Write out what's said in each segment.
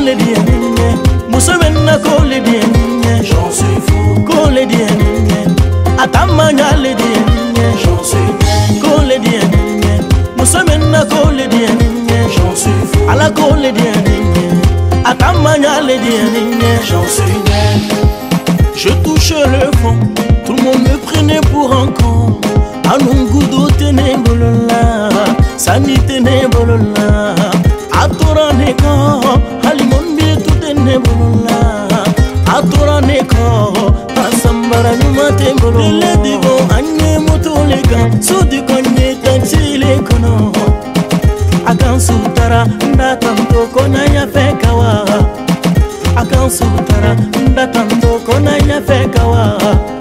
kole dienye musebenna kole dienye j'en suis fou. kole dienye atamanya le dienye J'en suis dingue. kole dienye musebenna kole dienye J'en suis fou. ala kole dienye atamanya le dienye J'en suis dingue. je touche le fond, tout le monde me prenait pour un con. Anungudo tene bolola, sanite ne bolola. Atora neko, halimon bi tout tene bolola. Atora neko, asambara nyumate bolola. Le digo anye motolega, so di konye taxi le kono. Akan sutara, ndatanto kona ya fekawa. Akan sutara, ndatanto kona ya fekawa.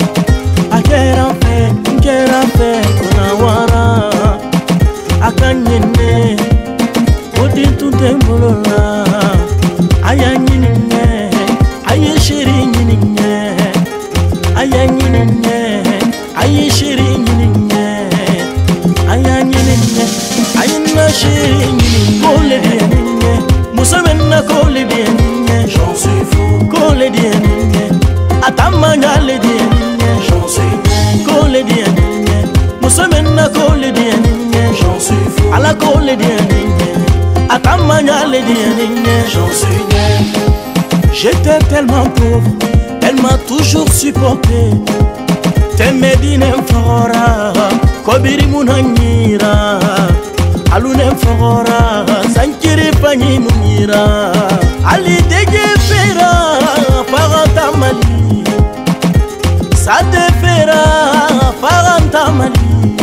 Akera fe kona wara. Akan yene, odi tunte mbolola. Aya nyini nye, aye shiri nyini nye. Aya nyini nye, aye shiri nyini nye. Aya nyini nye, aye na shiri nyini. Kole dienye, musebenna kole dienye. J'en suis fou. Kole dienye, atamanya le dienye. J'en suis dingue. Kole dienye, musebenna kole dienye. J'en suis fou. Ala kole dienye, atamanya le dienye. J'en suis dingue. J'étais tellement pauvre, elle m'a toujours supporté. Temedine fora, kobiri munanyira. Alune fora, sankiri pani munira. Ali deje fera, paranta mali. Sade fera, paranta mali.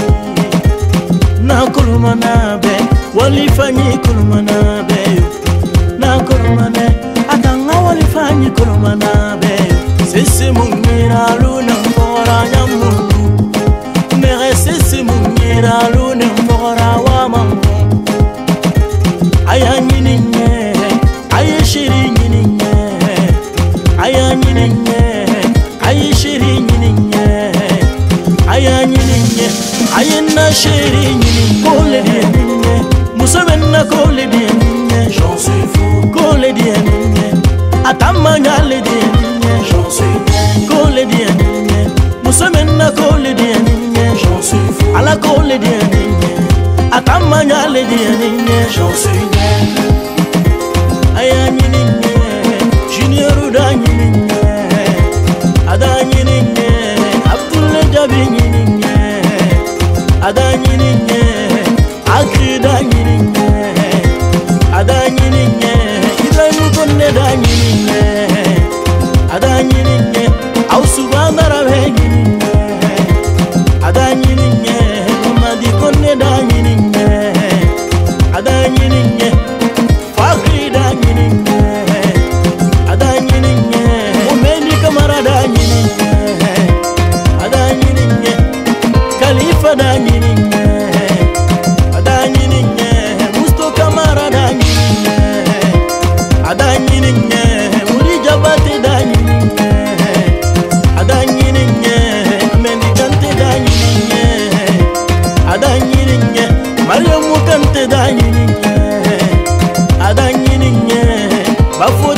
Na kulumana be, wali fanyi kulumana be. Na kulumane, atanga wali fanyi kulumana be. Sisi mungira luna fora nyamungu. Mere sisi mungira luna fora wa mangu. Aya nyini nye, aye shiri nyini nye. Aya nyini nye, aye shiri nyini nye. Aya nyini nye, aye na shiri nyini. Kole dienye, musebenna kole dienye. J'en suis fou. Kole dienye, atamanya le dienye. J'en suis dingue. Kole dienye, musebenna kole dienye. J'en suis fou. Ala kole dienye, atamanya le dienye. J'en suis dingue. Aya nyini nye, Junior da nyini nye. Ada nyini nye, Abdul Jabi nyini nye. Ada nyini nye, Akri da nyini nye. Ada nyini nye, Ibrahim Konde da nyini nye. Ada nyini nye, Ausu Bandara be nyini nye. Ada nyini nye, Mamadi Konde da nyini nye. Ada nyini nye, Fakri da nyini nye. Ada nyini nye, Umeni Kamara da nyini nye. Ada nyini nye, Khalifa da nyini nye. Ada nyini nye, Musto Kamara da nyini nye. Ada nyini nye, Muri Jabate da nyini nye. Ada nyini nye, Ameni Kante da nyini nye. Ada nyini nye, Mariamu Kante da nyini nye. Ada nyini nye, Bafo